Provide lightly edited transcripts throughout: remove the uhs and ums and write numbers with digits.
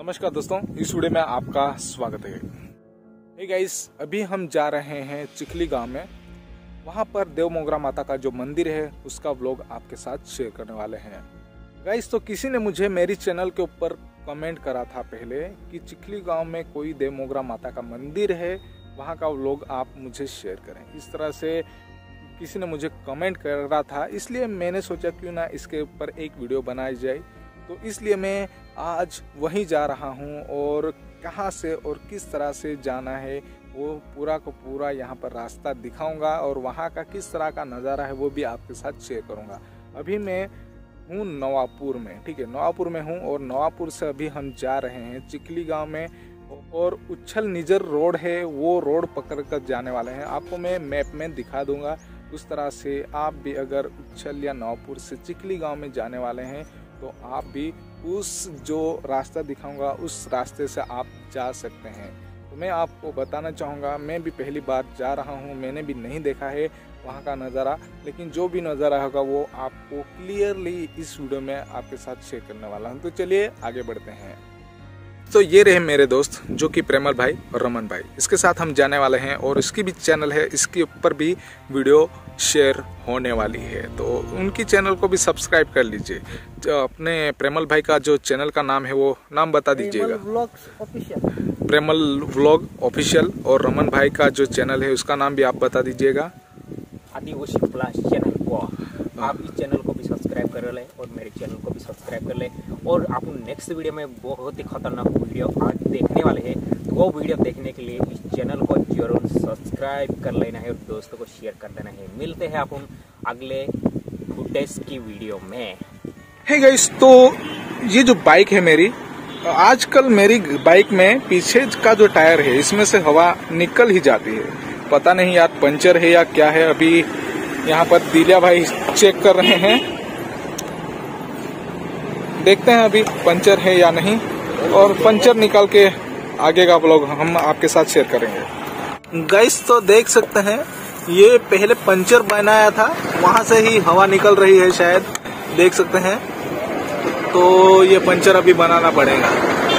नमस्कार दोस्तों, इस वीडियो में आपका स्वागत है। हे गाइस, अभी हम जा रहे हैं चिखली गांव में। वहां पर देव मोगरा माता का जो मंदिर है उसका व्लॉग आपके साथ शेयर करने वाले हैं। गाइस, तो किसी ने मुझे मेरी चैनल के ऊपर कमेंट करा था पहले कि चिखली गांव में कोई देव मोगरा माता का मंदिर है, वहां का व्लॉग आप मुझे शेयर करें। इस तरह से किसी ने मुझे कमेंट कर रहा था, इसलिए मैंने सोचा क्यों ना इसके ऊपर एक वीडियो बनाई जाए। तो इसलिए मैं आज वहीं जा रहा हूं और कहां से और किस तरह से जाना है वो पूरा को पूरा यहां पर रास्ता दिखाऊंगा और वहां का किस तरह का नज़ारा है वो भी आपके साथ शेयर करूंगा। अभी मैं हूं नवापुर में, ठीक है, नवापुर में हूं और नवापुर से अभी हम जा रहे हैं चिखली गांव में और उच्छल निजर रोड है, वो रोड पकड़ कर जाने वाले हैं। आपको मैं मैप में दिखा दूंगा। उस तरह से आप भी अगर उच्छल या नवापुर से चिखली गांव में जाने वाले हैं तो आप भी उस जो रास्ता दिखाऊंगा उस रास्ते से आप जा सकते हैं। तो मैं आपको बताना चाहूँगा, मैं भी पहली बार जा रहा हूँ, मैंने भी नहीं देखा है वहाँ का नज़ारा, लेकिन जो भी नज़ारा होगा वो आपको क्लियरली इस वीडियो में आपके साथ शेयर करने वाला हूँ। तो चलिए आगे बढ़ते हैं। तो ये रहे मेरे दोस्त जो कि प्रेमल भाई और रमन भाई, इसके साथ हम जाने वाले हैं और इसकी भी चैनल है, इसके ऊपर भी वीडियो शेयर होने वाली है, तो उनकी चैनल को भी सब्सक्राइब कर लीजिए। जो अपने प्रेमल भाई का जो चैनल का नाम है वो नाम बता दीजिएगा। Premal vlog official. और रमन भाई का जो चैनल है उसका नाम भी आप बता दीजिएगा। आदिवासी प्लस चैनल को आप इस चैनल को भी सब्सक्राइब कर ले और मेरे चैनल को भी सब्सक्राइब कर ले। और आप नेक्स्ट वीडियो में बहुत ही खतरनाक वीडियो आज देखने वाले हैं, तो वो वीडियो देखने के लिए इस चैनल को जरूर सब्सक्राइब कर लेना है और दोस्तों को शेयर कर देना है। मिलते हैं आप अगले फुटेज की वीडियो में। हे गाइस, तो ये जो बाइक है मेरी, आजकल मेरी बाइक में पीछे का जो टायर है इसमें से हवा निकल ही जाती है। पता नहीं यार पंचर है या क्या है। अभी यहाँ पर दिलिया भाई चेक कर रहे हैं, देखते हैं अभी पंचर है या नहीं, और पंचर निकाल के आगे का व्लॉग हम आपके साथ शेयर करेंगे। गाइस, तो देख सकते हैं ये पहले पंचर बनाया था, वहां से ही हवा निकल रही है शायद, देख सकते हैं। तो ये पंचर अभी बनाना पड़ेगा।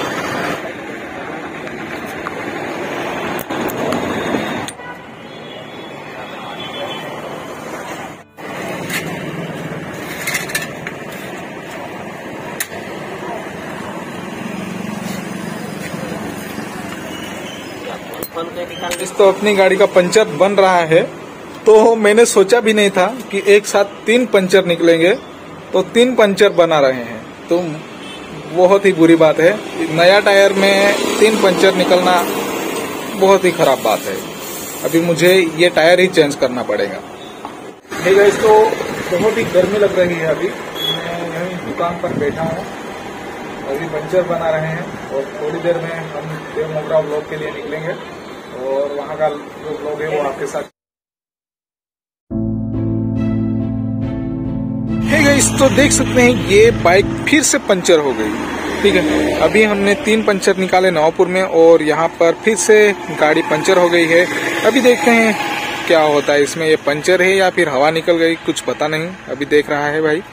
इस तो अपनी गाड़ी का पंचर बन रहा है, तो मैंने सोचा भी नहीं था कि एक साथ 3 पंचर निकलेंगे, तो 3 पंचर बना रहे हैं। तो बहुत ही बुरी बात है, नया टायर में 3 पंचर निकलना बहुत ही खराब बात है। अभी मुझे ये टायर ही चेंज करना पड़ेगा। हे गाइस, तो बहुत ही गर्मी लग रही है। अभी मैं यहीं दुकान पर बैठा हूँ, अभी पंचर बना रहे हैं और थोड़ी देर में हम देव मोगरा व्लॉग के लिए निकलेंगे और वहां का जो व्लॉग है वो आपके साथ। हे गाइस, तो देख सकते हैं ये बाइक फिर से पंचर हो गई, ठीक है। अभी हमने 3 पंचर निकाले नवापुर में और यहाँ पर फिर से गाड़ी पंचर हो गई है। अभी देखते हैं क्या होता है इसमें, ये पंचर है या फिर हवा निकल गई, कुछ पता नहीं। अभी देख रहा है भाई।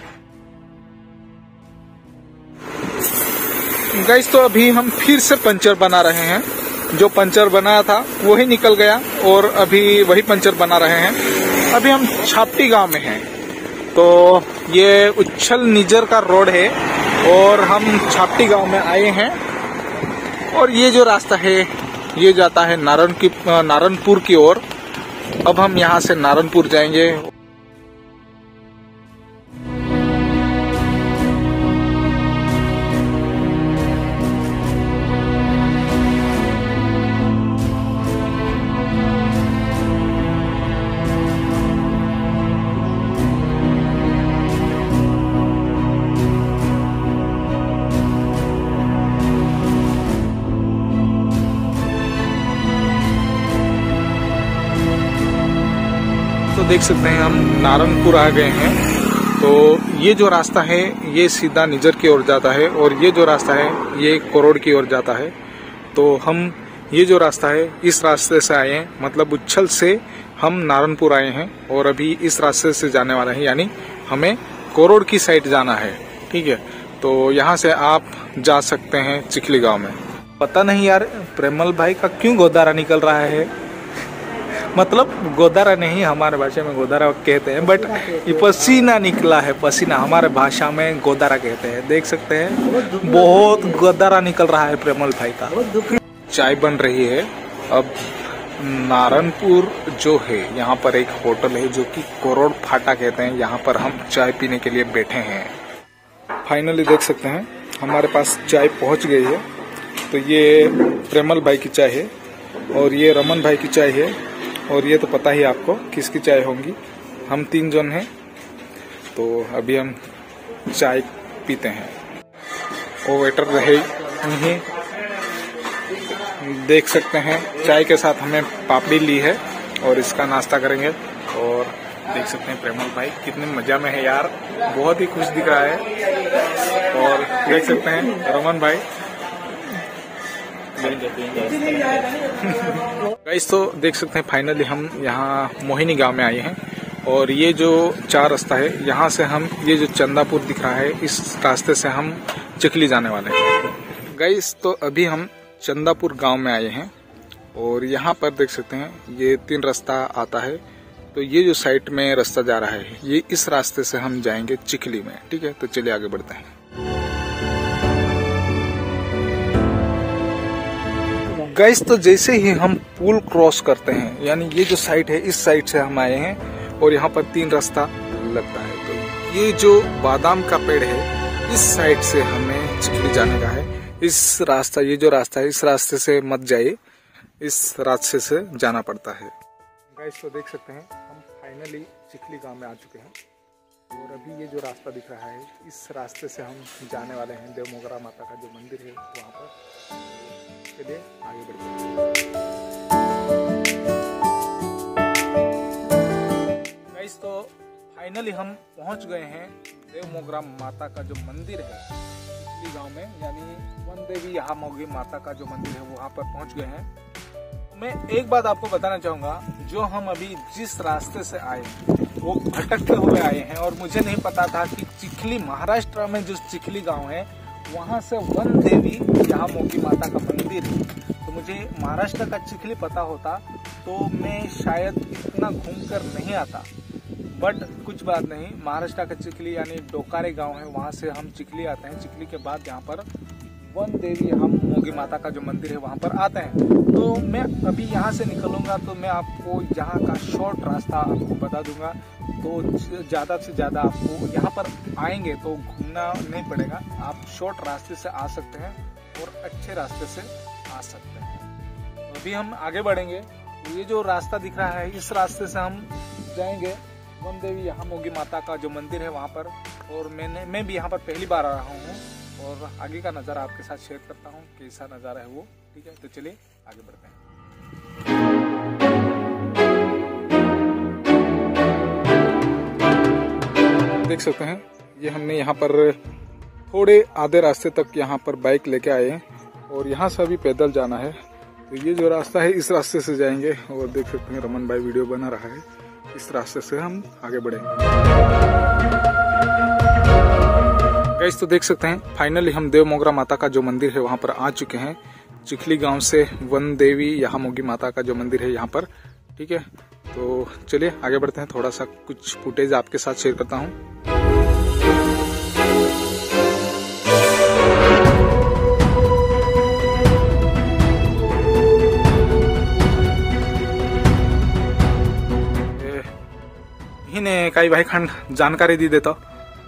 गाइस, तो अभी हम फिर से पंचर बना रहे हैं। जो पंचर बनाया था वही निकल गया और अभी वही पंचर बना रहे हैं। अभी हम छापटी गांव में हैं, तो ये उच्छल निजर का रोड है और हम छापटी गांव में आए हैं। और ये जो रास्ता है ये जाता है नारायणपुर की ओर। अब हम यहाँ से नारायणपुर जाएंगे। तो देख सकते हैं हम नारायणपुर आ गए हैं। तो ये जो रास्ता है ये सीधा निजर की ओर जाता है और ये जो रास्ता है ये कोरोड़ की ओर जाता है। तो हम ये जो रास्ता है इस रास्ते से आए हैं, मतलब उच्छल से हम नारायणपुर आए हैं और अभी इस रास्ते से जाने वाले हैं, यानी हमें कोरोड़ की साइड जाना है, ठीक है। तो यहाँ से आप जा सकते हैं चिखली गांव में। पता नहीं यार प्रेमल भाई का क्यों गोदारा निकल रहा है, मतलब गोदारा नहीं, हमारे भाषा में गोदारा कहते हैं, बट ये पसीना निकला है, पसीना हमारे भाषा में गोदारा कहते हैं। देख सकते हैं बहुत गोदारा निकल रहा है प्रेमल भाई का। चाय बन रही है। अब नारायणपुर जो है यहाँ पर एक होटल है जो कि करोड़ फाटा कहते हैं, यहाँ पर हम चाय पीने के लिए बैठे हैं। फाइनली देख सकते हैं हमारे पास चाय पहुँच गई है। तो ये प्रेमल भाई की चाय है और ये रमन भाई की चाय है और ये तो पता ही आपको किसकी चाय होंगी। हम 3 जन हैं तो अभी हम चाय पीते हैं। वो वेटर रहे नहीं, देख सकते हैं चाय के साथ हमें पापड़ी ली है और इसका नाश्ता करेंगे। और देख सकते हैं प्रेमल भाई कितने मजा में है यार, बहुत ही खुश दिख रहा है। और देख सकते हैं रमन भाई। गाइस तो देख सकते हैं फाइनली हम यहाँ मोहिनी गांव में आए हैं और ये जो 4 रास्ता है यहाँ से हम, ये जो चंदापुर दिख रहा है इस रास्ते से हम चिखली जाने वाले हैं। गाइस तो अभी हम चंदापुर गांव में आए हैं और यहाँ पर देख सकते हैं ये 3 रास्ता आता है। तो ये जो साइड में रास्ता जा रहा है ये इस रास्ते से हम जाएंगे चिखली में। ठीक है, तो चलिए आगे बढ़ते हैं। गाइस तो जैसे ही हम पुल क्रॉस करते हैं, यानी ये जो साइड है इस साइड से हम आए हैं और यहाँ पर 3 रास्ता लगता है। तो ये जो बादाम का पेड़ है इस साइड से हमें चिखली जाने का है। इस रास्ता, ये जो रास्ता है इस रास्ते से मत जाइए, इस रास्ते से जाना पड़ता है। गाइस तो देख सकते हैं हम फाइनली चिखली गांव में आ चुके हैं और अभी ये जो रास्ता दिख रहा है इस रास्ते से हम जाने वाले हैं देवमोगरा माता का जो मंदिर है वहाँ पर। चलिए आगे बढ़ते हैं। गाइस तो फाइनली हम पहुँच गए हैं देवमोगरा माता का जो मंदिर है चिखली गांव में, यानी वन देवी याहामोगी माता का जो मंदिर है वहाँ पर पहुँच गए हैं। मैं एक बात आपको बताना चाहूँगा, जो हम अभी जिस रास्ते से आए वो भटकते हुए आए हैं और मुझे नहीं पता था कि चिखली, महाराष्ट्र में जो चिखली गांव है वहाँ से वन देवी याहामोगी माता का मंदिर है। तो मुझे महाराष्ट्र का चिखली पता होता तो मैं शायद इतना घूमकर नहीं आता, बट कुछ बात नहीं, महाराष्ट्र का चिखली यानी डोकारे गांव है वहाँ से हम चिखली आते हैं। चिखली के बाद यहाँ पर वन देवी याहामोगी माता का जो मंदिर है वहाँ पर आते हैं। तो मैं अभी यहाँ से निकलूंगा तो मैं आपको यहाँ का शॉर्ट रास्ता आपको बता दूंगा। तो ज़्यादा से ज़्यादा आपको यहाँ पर आएंगे तो घूमना नहीं पड़ेगा, आप शॉर्ट रास्ते से आ सकते हैं और अच्छे रास्ते से आ सकते हैं। अभी हम आगे बढ़ेंगे। ये जो रास्ता दिख रहा है इस रास्ते से हम जाएंगे वन देवी याहामोगी माता का जो मंदिर है वहाँ पर। और मैं भी यहाँ पर पहली बार आ रहा हूँ और आगे का नज़ारा आपके साथ शेयर करता हूँ कैसा नज़ारा है वो। ठीक है, तो चलिए आगे बढ़ते हैं। देख सकते हैं ये हमने यहाँ पर थोड़े आधे रास्ते तक यहाँ पर बाइक लेके आए हैं और यहाँ से अभी पैदल जाना है। तो ये जो रास्ता है इस रास्ते से जाएंगे और देख सकते हैं रमन भाई वीडियो बना रहा है, इस रास्ते से हम आगे बढ़ेंगे। गाइस तो देख सकते हैं फाइनली हम देवमोगरा माता का जो मंदिर है वहाँ पर आ चुके हैं। चिखली गांव से वन देवी याहामोगी माता का जो मंदिर है यहाँ पर। ठीक है, तो चलिए आगे बढ़ते हैं। थोड़ा सा कुछ फुटेज आपके साथ शेयर करता हूँ। इन्हें काही भाई खंड जानकारी दी देता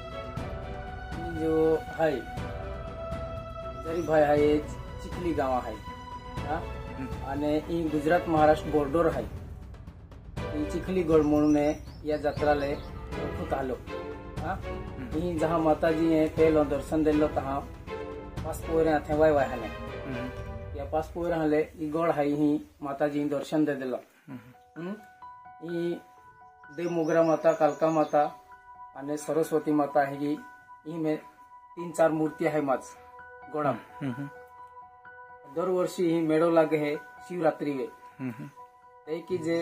जो है जरी भाई आहे चिखली गाव आहे आणि ही गुजरात महाराष्ट्र बॉर्डर आहे। चिखली गड म्हणून या जत्राले खूप आलो ही जहाँ माता जी है पहलो दर्शन दिलो तहाँ पास पोरे थे वाय वाय हले या पास पोरे हले ई गड है ही माता जी दर्शन दे दिलो। ई देवमोगरा माता, कालका माता आणि सरस्वती माता है ही में 3-4 मूर्तियां है माच गोड़ा। दर वर्षी ही मेड़ो लागे है शिवरात्रि वे की जे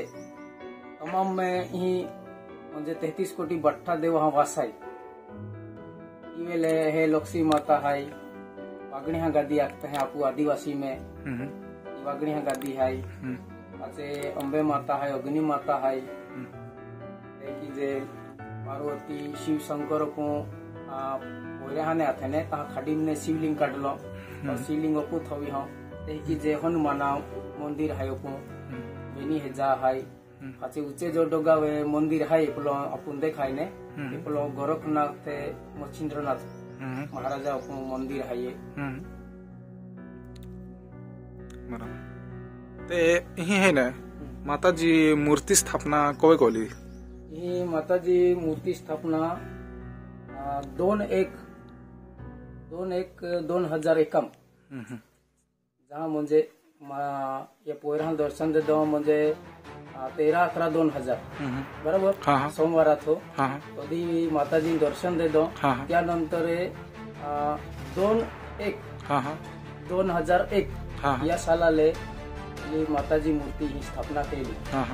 तमाम में ही म्हणजे 33 कोटी बट्टा देव हाँ वास है। इवेले है लक्ष्मी माता है, वागणी हाँ गादी आखते हैं आपू आदिवासी में, वागणी हाँ गादी है, आचे अम्बे माता है, अग्नि माता है, देखी जे पार्वती शिव शंकर को बोले हाने आते ने ता खाड़ी में शिवलिंग काटलो और शिवलिंग को थवी हाँ देखी जे हनुमान मंदिर है को बेनी है जा है आचे ऊंचे जो डोगा वे मंदिर है इपलो अपन देखाई ने इपलो गोरखनाथ ते मच्छिंद्रनाथ महाराजा को मंदिर है ये ते यही है ना माता जी मूर्ति स्थापना कोई कोली ये माता जी मूर्ति स्थापना 2001 जहाँ मुझे ये पोयरा दर्शन दे दो मुझे 13/11/2000 बरोबर सोमवार तो कधी माता जी दर्शन दे दो त्यानंतर 2001 या सालाले माता जी मूर्ती ही स्थापना केली।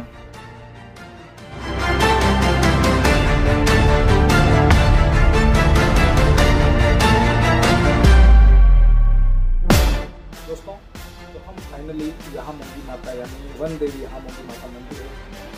दोस्तों तो हम फाइनली यहाँ मोंगी माता यानी वन देवी यहाँ मोंगी माता मंदिर है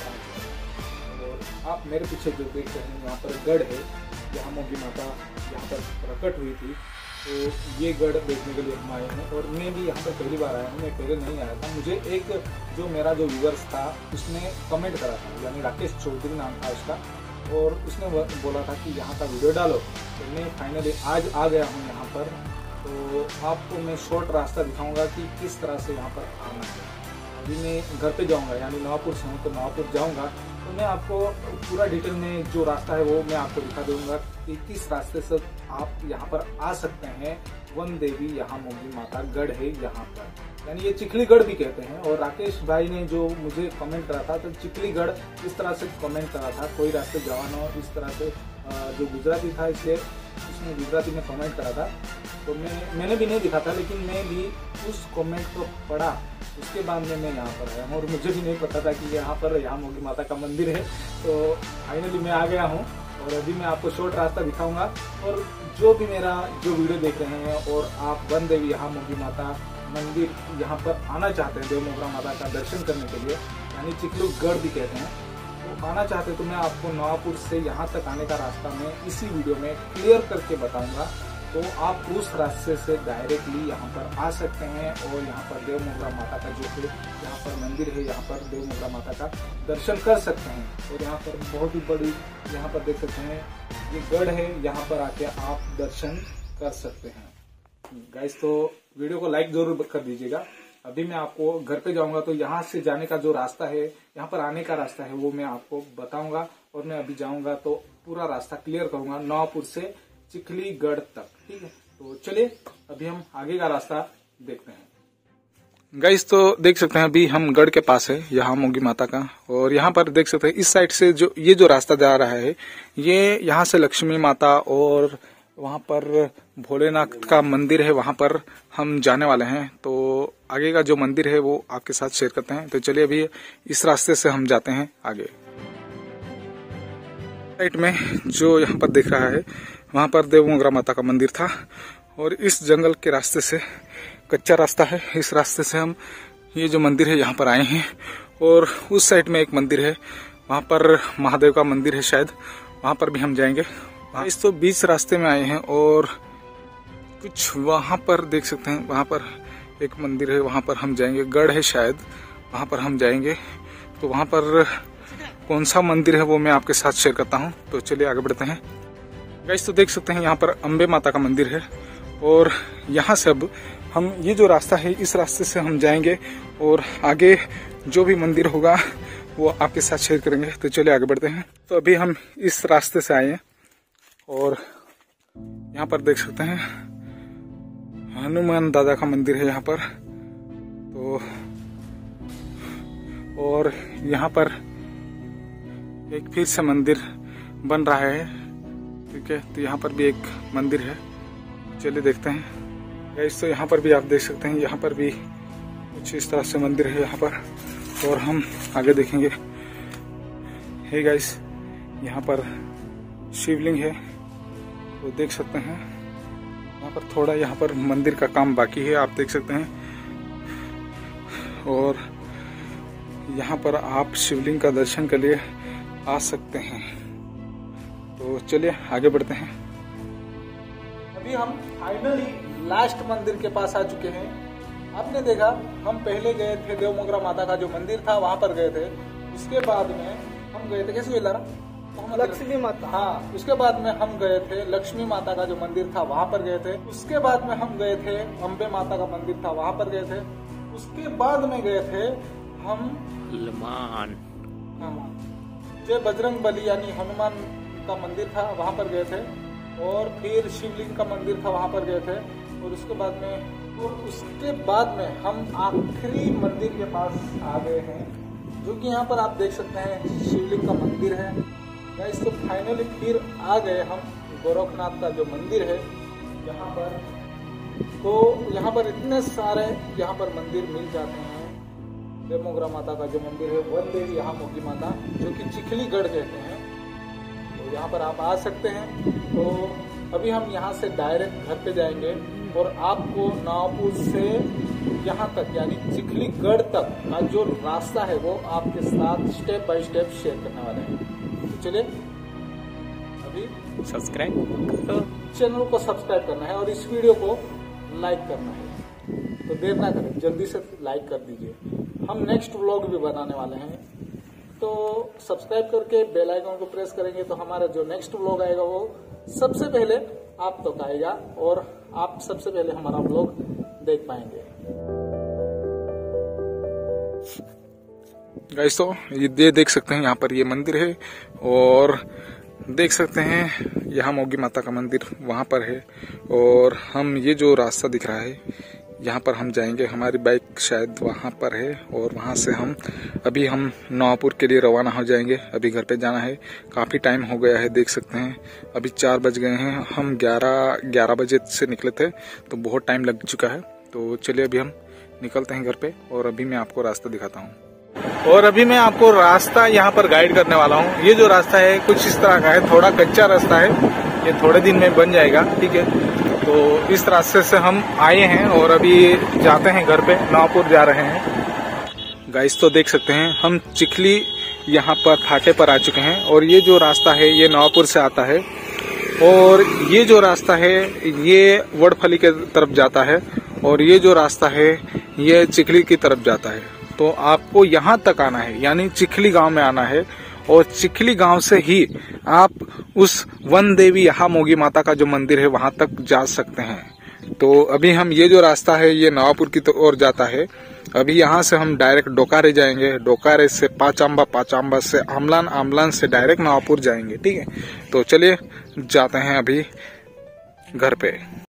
और आप मेरे पीछे जो देख रहे हैं यहाँ पर गढ़ है यहाँ मोंगी माता यहाँ पर प्रकट हुई थी। तो ये गढ़ देखने के लिए हम आए हैं और मैं भी यहाँ पर पहली बार आया हूँ, मैं पहले नहीं आया था। मुझे एक जो मेरा जो व्यूअर्स था उसने कमेंट करा था यानी राकेश चौधरी नाम था उसका और उसने बोला था कि यहाँ का वीडियो डालो। तो मैं फाइनली आज आ गया हूँ यहाँ पर। तो आपको मैं शॉर्ट रास्ता दिखाऊंगा कि किस तरह से यहाँ पर आना है। अभी मैं घर पे जाऊंगा यानी नवापुर से हूँ तो नवापुर जाऊंगा तो मैं आपको पूरा डिटेल में जो रास्ता है वो मैं आपको दिखा दूंगा कि किस रास्ते से आप यहाँ पर आ सकते हैं। वन देवी यहाँ मोंगी माता गढ़ है यहाँ पर यानी ये चिखलीगढ़ भी कहते हैं। और राकेश भाई ने जो मुझे कमेंट करा था तो चिखलीगढ़ इस तरह से कमेंट करा था, कोई रास्ते जवान हो इस तरह से जो गुजराती था इसलिए उसने गुजराती में कमेंट करा था। तो मैंने भी नहीं दिखा था लेकिन मैं भी उस कमेंट को पढ़ा उसके बाद में मैं यहाँ पर आया हूँ और मुझे भी नहीं पता था कि यहाँ पर यहाँ मोंगी माता का मंदिर है। तो फाइनली मैं आ गया हूँ और अभी मैं आपको शॉर्ट रास्ता दिखाऊंगा। और जो भी मेरा जो वीडियो देख रहे हैं और आप वन देवी यहाँ मोंगी माता मंदिर यहाँ पर आना चाहते हैं, देव मोगरा माता का दर्शन करने के लिए यानी चिखलीगढ़ भी कहते हैं, तो आना चाहते हैं तो मैं आपको नवापुर से यहाँ तक आने का रास्ता मैं इसी वीडियो में क्लियर करके बताऊंगा। तो आप उस रास्ते से डायरेक्टली यहाँ पर आ सकते हैं और यहाँ पर देव मोगरा माता का जो है यहाँ पर मंदिर है यहाँ पर देव मोगरा माता का दर्शन कर सकते हैं। और यहाँ पर बहुत ही बड़ी यहाँ पर देख सकते हैं ये गढ़ है, यहाँ पर आके आप दर्शन कर सकते हैं। गाइस तो वीडियो को लाइक जरूर कर दीजिएगा। अभी मैं आपको घर पे जाऊंगा तो यहाँ से जाने का जो रास्ता है यहाँ पर आने का रास्ता है वो मैं आपको बताऊंगा और मैं अभी जाऊंगा तो पूरा रास्ता क्लियर करूंगा नवापुर से चिखलीगढ़ तक। ठीक है तो चलिए अभी हम आगे का रास्ता देखते हैं। गाइस तो देख सकते हैं अभी हम गढ़ के पास है यहाँ मोंगी माता का और यहाँ पर देख सकते हैं इस साइड से जो ये जो रास्ता जा रहा है ये यहाँ से लक्ष्मी माता और वहाँ पर भोलेनाथ का मंदिर है वहाँ पर हम जाने वाले हैं। तो आगे का जो मंदिर है वो आपके साथ शेयर करते हैं। तो चलिए अभी इस रास्ते से हम जाते हैं आगे। साइड में जो यहाँ पर दिख रहा है वहाँ पर देव मोगरा माता का मंदिर था और इस जंगल के रास्ते से कच्चा रास्ता है, इस रास्ते से हम ये जो मंदिर है यहाँ पर आए हैं। और उस साइड में एक मंदिर है वहाँ पर महादेव का मंदिर है शायद, वहाँ पर भी हम जाएंगे। इस तो बीच रास्ते में आए हैं और कुछ वहाँ पर देख सकते हैं वहाँ पर एक मंदिर है वहाँ पर हम जाएंगे, गढ़ है शायद वहाँ पर हम जाएंगे। तो वहाँ पर कौन सा मंदिर है वो मैं आपके साथ शेयर करता हूँ। तो चलिए आगे बढ़ते हैं। गाइस तो देख सकते हैं यहाँ पर अम्बे माता का मंदिर है और यहाँ से अब हम ये जो रास्ता है इस रास्ते से हम जाएंगे और आगे जो भी मंदिर होगा वो आपके साथ शेयर करेंगे। तो चलिए आगे बढ़ते हैं। तो अभी हम इस रास्ते से आए हैं और यहाँ पर देख सकते हैं हनुमान दादा का मंदिर है यहाँ पर। तो और यहाँ पर एक फिर से मंदिर बन रहा है, ठीक है। तो यहाँ पर भी एक मंदिर है, चलिए देखते हैं। गाइस तो यहाँ पर भी आप देख सकते हैं यहाँ पर भी कुछ इस तरह से मंदिर है यहाँ पर और हम आगे देखेंगे। हे गाइस यहाँ पर शिवलिंग है तो देख सकते हैं यहाँ पर थोड़ा यहाँ पर मंदिर का काम बाकी है, आप देख सकते हैं। और यहाँ पर आप शिवलिंग का दर्शन के लिए आ सकते हैं। तो चलिए आगे बढ़ते हैं। अभी हम फाइनली लास्ट मंदिर के पास आ चुके हैं। आपने देखा हम पहले गए थे देव मोगरा माता का जो मंदिर था वहां पर गए थे। उसके बाद में हम गए थे कैसे लक्ष्मी माता। हाँ, उसके बाद में हम गए थे लक्ष्मी माता का जो मंदिर था वहां पर गए थे। उसके बाद में हम गए थे अम्बे माता का मंदिर था वहां पर गए थे। उसके बाद में गए थे हम हनुमान, जय बजरंग बली यानी हनुमान का मंदिर था वहां पर गए थे। और फिर शिवलिंग का मंदिर था वहां पर गए थे। और उसके बाद में हम आखिरी मंदिर के पास आ गए हैं, जो कि यहाँ पर आप देख सकते हैं शिवलिंग का मंदिर है। गाइस तो फाइनली फिर आ गए हम गोरखनाथ का जो मंदिर है यहाँ पर। तो यहाँ पर इतने सारे यहाँ पर मंदिर मिल जाते हैं। देव मोगरा माता का जो मंदिर है, वन देवी यहाँ मोगी माता, जो कि चिखलीगढ़ कहते हैं, तो यहाँ पर आप आ सकते हैं। तो अभी हम यहाँ से डायरेक्ट घर पे जाएंगे और आपको नावपुर से यहाँ तक यानी चिखलीगढ़ तक का जो रास्ता है वो आपके साथ स्टेप बाय स्टेप शेयर करने वाले हैं। तो चलिए अभी सब्सक्राइब चैनल को सब्सक्राइब करना है और इस वीडियो को लाइक करना है। तो देर ना करें, जल्दी से लाइक कर दीजिए। हम नेक्स्ट व्लॉग भी बनाने वाले हैं, तो सब्सक्राइब करके बेल आइकन को प्रेस करेंगे तो हमारा जो नेक्स्ट व्लॉग आएगा वो सबसे पहले आप तक आएगा और आप सबसे पहले हमारा व्लॉग देख पाएंगे। गाइस तो ये देख सकते हैं यहाँ पर ये मंदिर है और देख सकते हैं यहाँ मोगी माता का मंदिर वहाँ पर है। और हम ये जो रास्ता दिख रहा है यहाँ पर हम जाएंगे, हमारी बाइक शायद वहाँ पर है और वहाँ से हम नवापुर के लिए रवाना हो जाएंगे। अभी घर पे जाना है, काफ़ी टाइम हो गया है, देख सकते हैं अभी 4 बज गए हैं। हम 11 बजे से निकले थे तो बहुत टाइम लग चुका है। तो चलिए अभी हम निकलते हैं घर पे और अभी मैं आपको रास्ता दिखाता हूँ। और अभी मैं आपको रास्ता यहाँ पर गाइड करने वाला हूँ। ये जो रास्ता है कुछ इस तरह का है, थोड़ा कच्चा रास्ता है, ये थोड़े दिन में बन जाएगा, ठीक है। तो इस रास्ते से हम आए हैं और अभी जाते हैं घर पे, नवापुर जा रहे हैं। गाइस तो देख सकते हैं हम चिखली यहाँ पर फाटे पर आ चुके हैं और ये जो रास्ता है ये नवापुर से आता है और ये जो रास्ता है ये वडफली के तरफ जाता है और ये जो रास्ता है ये चिखली की तरफ जाता है। तो आपको यहाँ तक आना है यानी चिखली गांव में आना है और चिखली गांव से ही आप उस वन देवी यहाँ मोगी माता का जो मंदिर है वहां तक जा सकते हैं। तो अभी हम ये जो रास्ता है ये नवापुर की ओर जाता है। अभी यहाँ से हम डायरेक्ट डोकारे जाएंगे, डोकारे से पाचाम्बा, पाचाम्बा से आमलान, आमलान से डायरेक्ट नवापुर जाएंगे, ठीक है। तो चलिए जाते हैं अभी घर पे।